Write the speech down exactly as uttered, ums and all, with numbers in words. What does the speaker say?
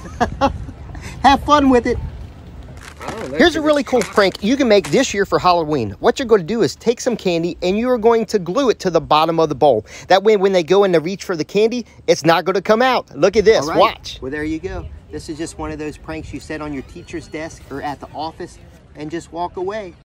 Have fun with it. Oh, Here's a really cool prank you can make this year for Halloween. What you're going to do is take some candy and you are going to glue it to the bottom of the bowl. That way when they go in to reach for the candy, it's not going to come out. Look at this. Right. Watch. Well, there you go. This is just one of those pranks you set on your teacher's desk or at the office and just walk away.